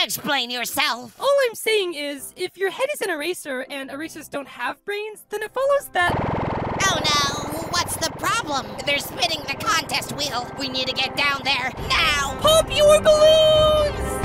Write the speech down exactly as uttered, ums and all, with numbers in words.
Explain yourself. All I'm saying is, if your head is an eraser and erasers don't have brains, then it follows that... Oh no, what's the problem? They're spinning the contest wheel. We need to get down there now. Pop your balloons!